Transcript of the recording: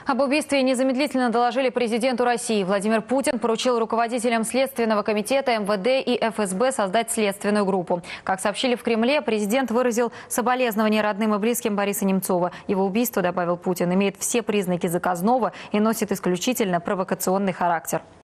Об убийстве незамедлительно доложили президенту России. Владимир Путин поручил руководителям Следственного комитета МВД и ФСБ создать следственную группу. Как сообщили в Кремле, президент выразил соболезнования родным и близким Бориса Немцова. Его убийство, добавил Путин, имеет все признаки заказного и носит исключительно провокационный характер.